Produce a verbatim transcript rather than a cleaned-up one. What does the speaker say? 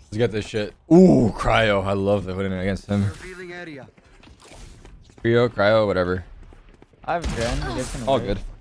Let's get this shit. Ooh, cryo. I love the winning against him. Cryo, cryo, whatever. I have Gen. You guys can All wait. good.